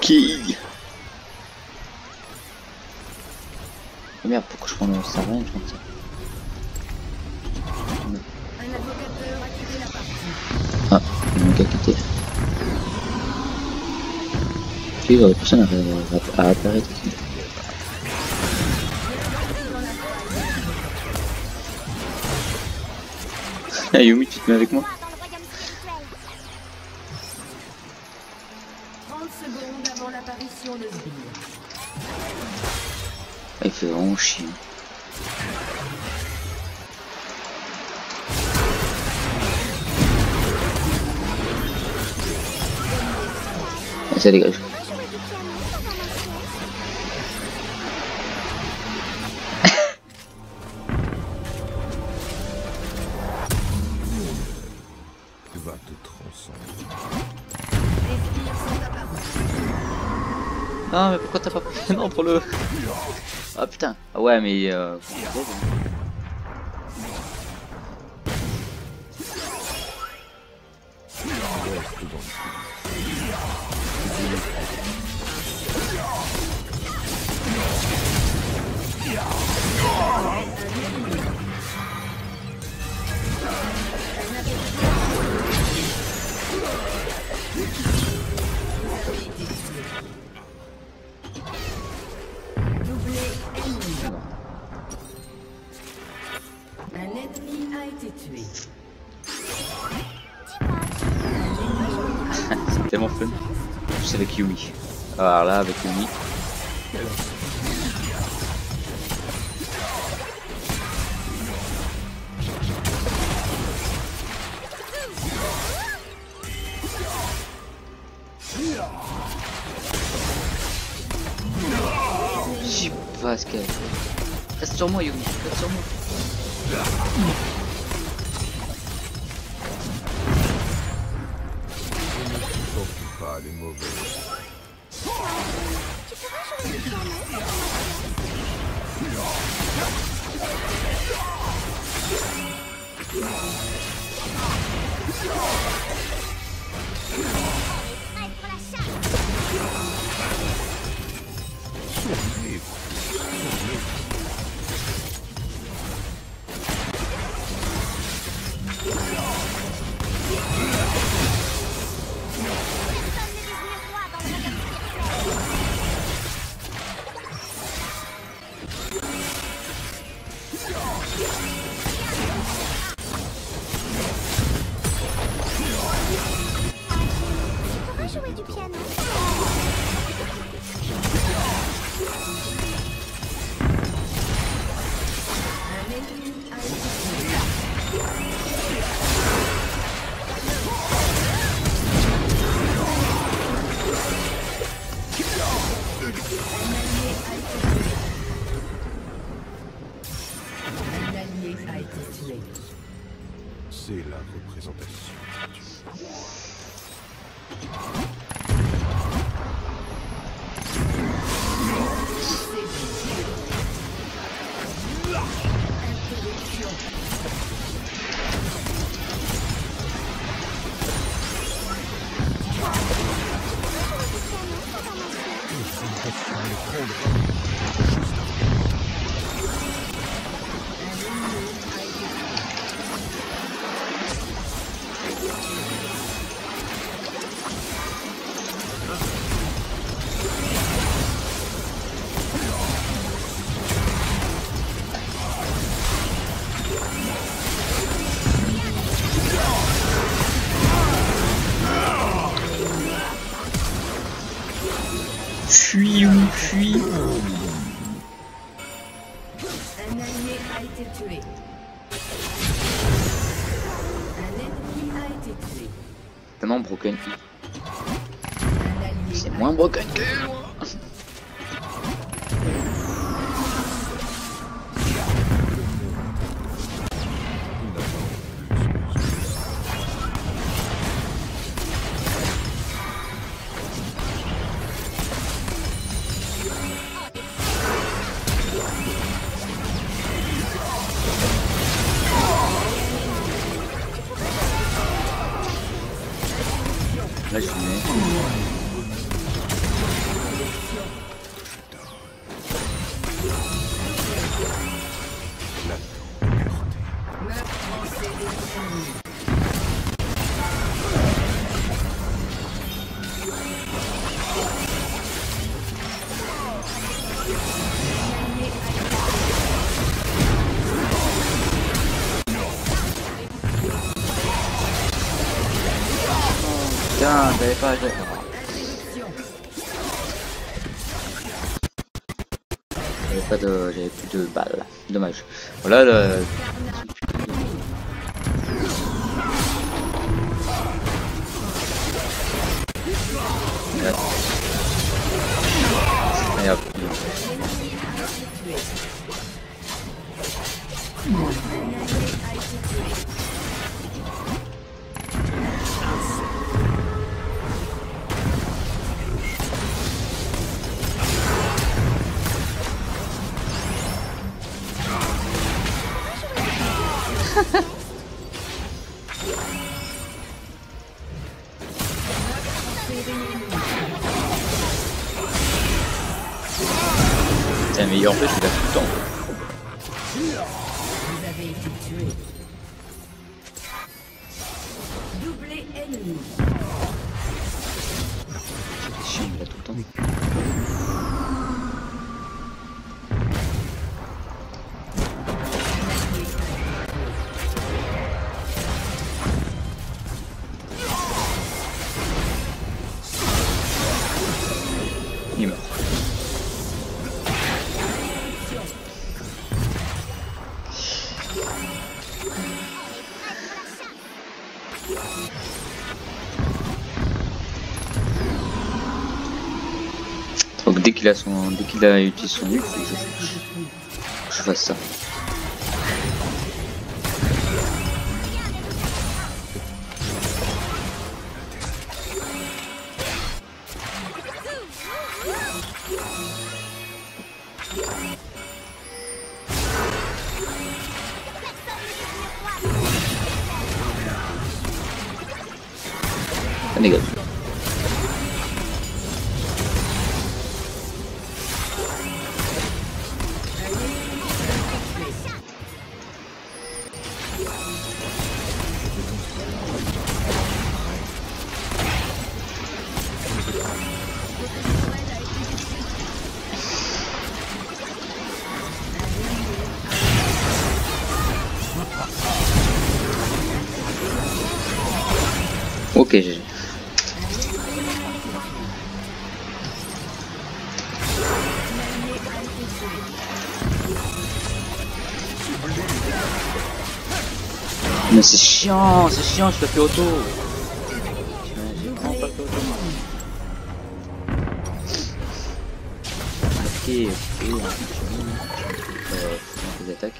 Qui? Oh merde, pourquoi je prends le Starman, je pense. Un invocateur a quitté la partie. Ah, il manque à quitter. Puis personne à apparaître ici. Ah Yumi, tu te mets avec moi? 30 secondes avant l'apparition de Sbire. Ah, il fait vraiment chier. Ah, ça dégage. Va te transcender. Les Sbires sont apparus. Ah mais pourquoi t'as pas pris? Non pour le... Ah putain. Ah ouais mais Reste dans le Doublé ennemi. Un ennemi a été tué. c'est tellement fun. Juste avec Yumi. Alors là avec Yumi. Je sais pas ce qu'elle fait. Reste sur moi Yumi, reste sur moi. surtout pas les mauvais. Survivre. Jouer du piano. Un ennemi a été tué. Un allié a été tué. C'est la représentation. Fuis Yumi, fuis. Un allié a été tué. Un ennemi a été tué. Tellement broken. Un allié C'est a moins été broken que moi. Là je mets. putain, j'avais pas. J'avais plus de balles. Dommage. Voilà le. Et hop. Putain, mais en fait, je suis là tout le temps. Vous avez été tué. Doublé ennemi. C'est chiant, il est là tout le temps. Il meurt. Donc dès qu'il a utilisé son ult, faut que je fasse ça. Ça dégage. Ok, GG. Mais c'est chiant, je fais plus auto. J'ai vraiment pas fait auto. Ok, des attaques.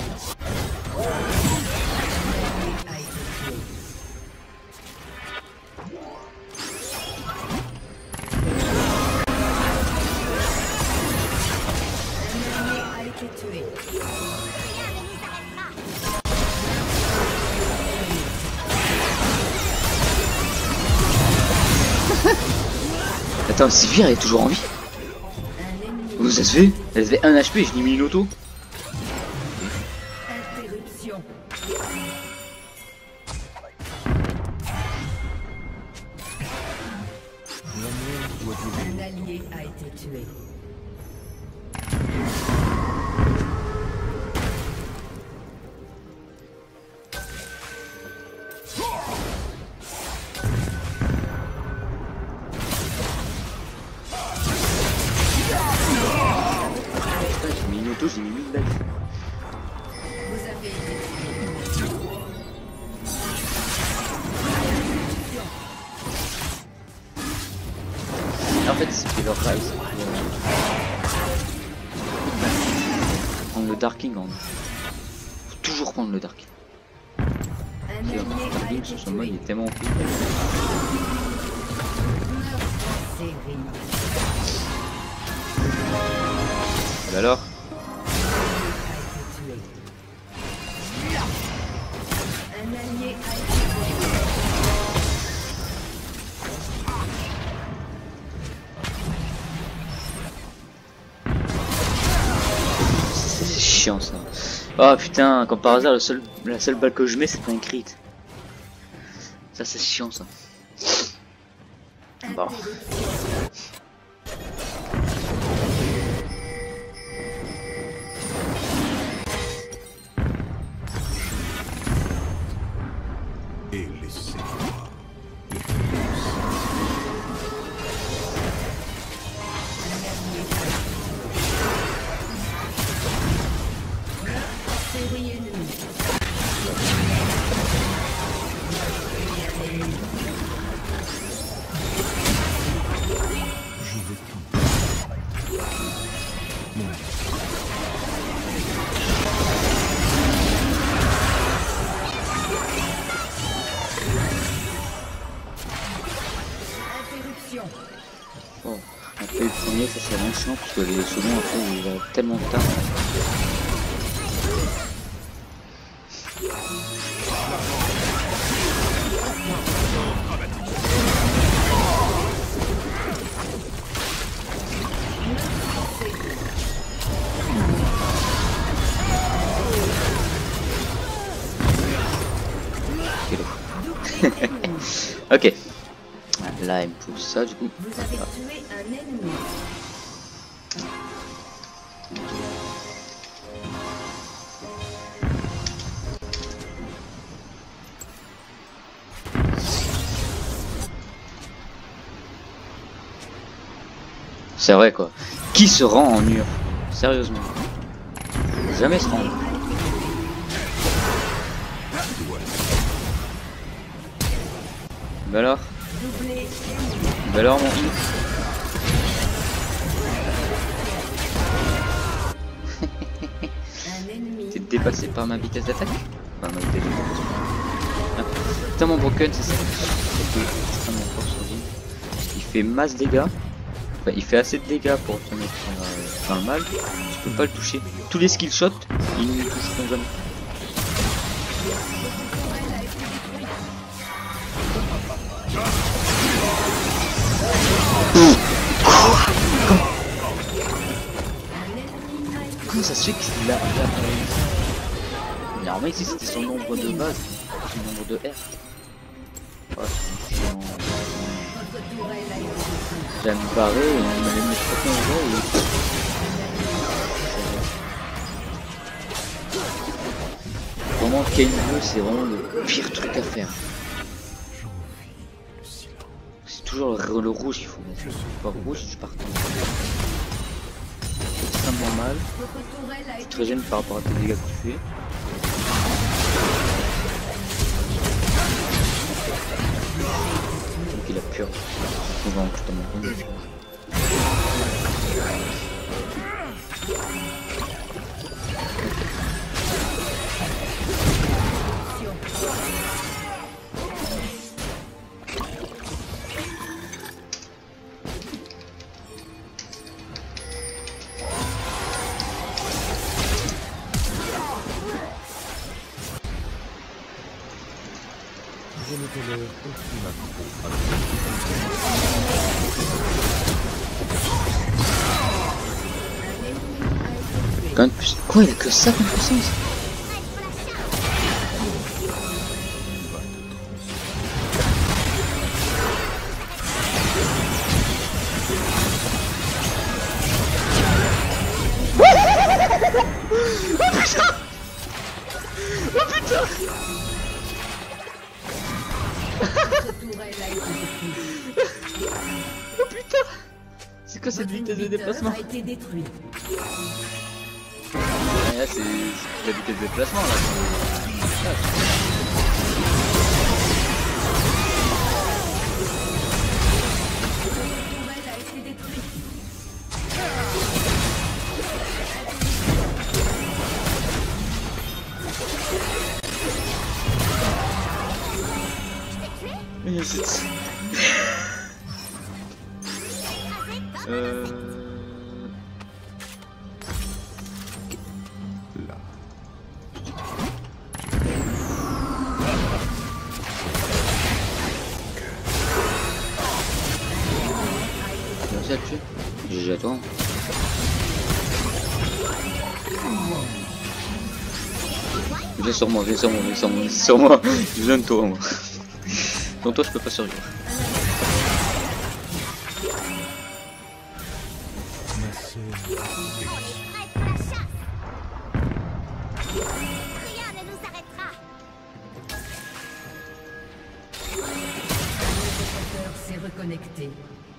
Attends, Sivir elle est toujours en vie. Où ça se fait? Elle fait 1 HP et je l'ai mis une auto. Interruption. Un allié a été tué. J'ai mis une auto, j'ai mis 1000 balles. Vous avez été tué. En fait, c'était leur rise. Prendre le Darking en. Faut toujours prendre le Darking. Un allié a Darking été sur son mode il tué. est tellement cool. Série. Et alors? Un allié a été tué. C'est chiant ça. Oh putain, comme par hasard, la seule balle que je mets c'est un crit. Ça c'est chiant ça. Bon. Et laissez-moi. Oh, après le premier, ça c'est vraiment chiant parce que les seconds après ils arrivent tellement tard. Ok. Là il me faut ça du coup. Vous avez tué un ennemi. C'est vrai quoi. Qui se rend en Ur? Sérieusement. Jamais se rendre. Bah alors? Bah alors mon fils? Un ennemi. T'es dépassé par ma vitesse d'attaque? Enfin, ma vitesse d'attaque. Ah. Putain mon broken c'est ça. C'est extrêmement fort sur lui. Il fait masse dégâts. Enfin, il fait assez de dégâts pour te mettre dans le mal. Tu peux pas le toucher. Tous les skill shots, ils ne toucheront jamais. Comment ça se fait qu'il a normalement ici c'était son nombre de base, son nombre de R. Ouais, j'aime me barrer et on allait me mettre en jeu et... Vraiment Kane c'est vraiment le pire truc à faire. C'est toujours le rouge qu'il faut mettre. Pas rouge, je pars. Extrêmement mal. Tu te régènes par rapport à tes dégâts que tu fais. Donc il a peur. Souvent que je t'en montre. Je ne tolère aucune Quand plus... Quoi, il a que ça comme puissance? Oh putain! C'est quoi cette vitesse de déplacement? A été détruit. Là c'est la vitesse de déplacement là. là. Merci à le tuer. GG à toi. Viens sur moi, viens sur moi, viens sur moi, viens sur moi. J'ai besoin de toi, moi. Sans toi, je peux pas survivre. Ma sœur Prête pour la chasse. Rien ne nous arrêtera. Le détecteur s'est reconnecté.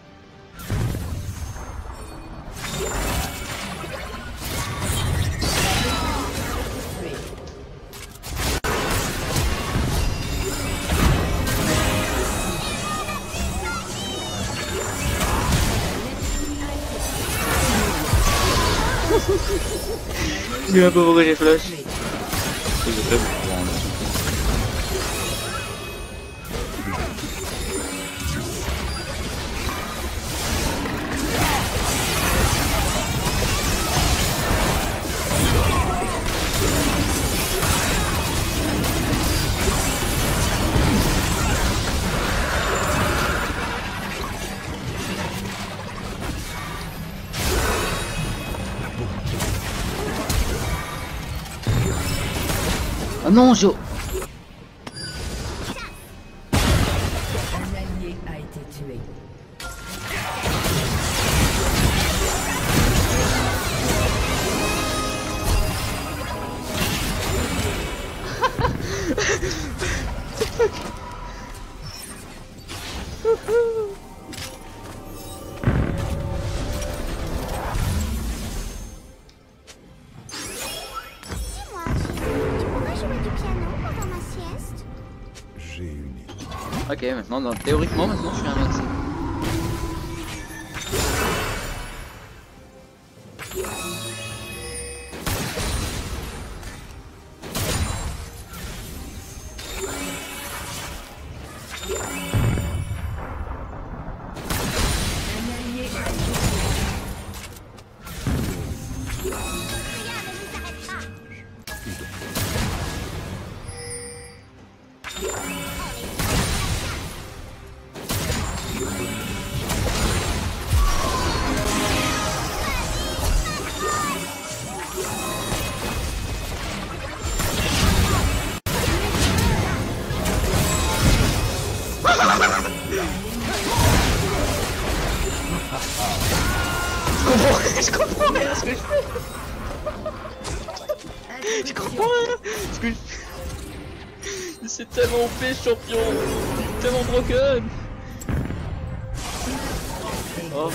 J'ai un peu pourquoi j'ai flash. Ah non, j'ai... Un allié a été tué. Dis-moi, tu pourrais jouer du piano pendant ma sieste? J'ai une idée. Ok, maintenant, théoriquement, maintenant, je suis un médecin. Un allié a été Rien ne nous arrêtera. Je comprends rien à ce que je fais. Je comprends rien à ce que je fais. C'est tellement OP, champion. C'est tellement broken. Oh.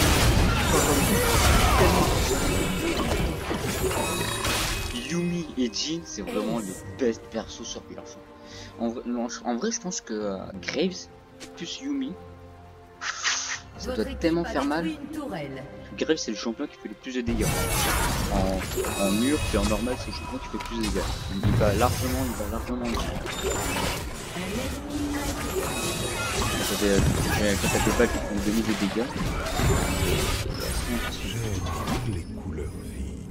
Yumi et Jin, c'est vraiment les best persos sur Pilaf. En vrai, je pense que Graves plus Yumi, ça doit tellement faire mal. Graves, c'est le champion qui fait le plus de dégâts. En mur, puis en normal, c'est le champion qui fait le plus de dégâts. Il va largement en dessous. Quand t'as des balles qui font demi de dégâts. J'aime les couleurs vives.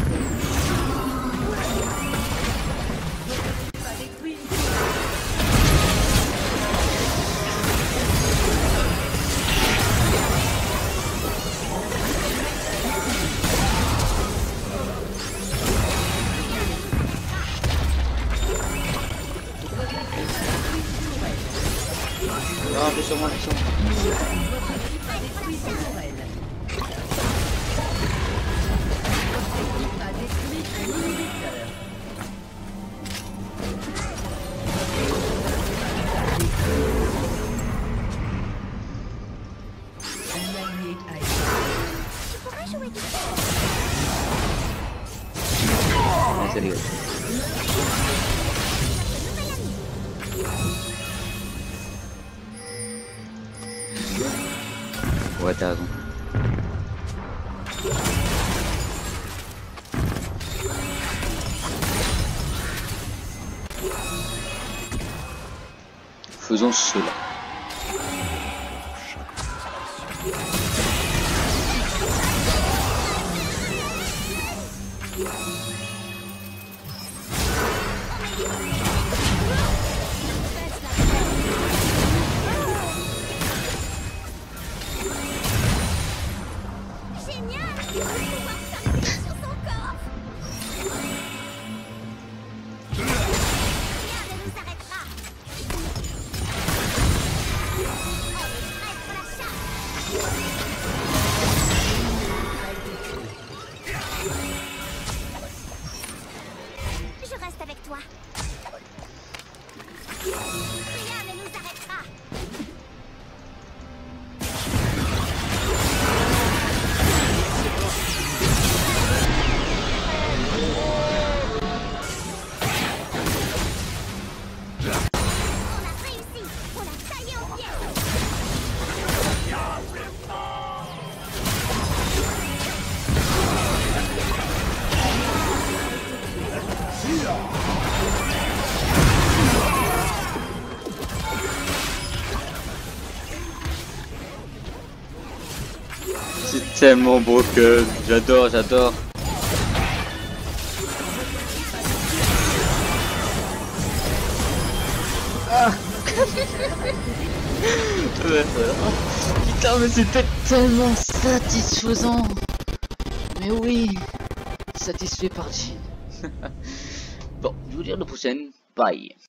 Non, mais sur moi, sur moi. Tu pourrais jouer du Ouais, ça dégage. Ouais, t'as raison. Faisons cela. génial. Je vais pouvoir s'arrêter sur son corps. Rien ne nous arrêtera. On est prêts pour la chasse. Je reste avec toi. Rien ne nous arrêtera. On a réussi. On a taillé en pièces. C'est tellement broken. J'adore, j'adore. Ah. Putain, mais c'était tellement satisfaisant. Mais oui, satisfait par Jin. Bon, je vous dis à la prochaine. Bye.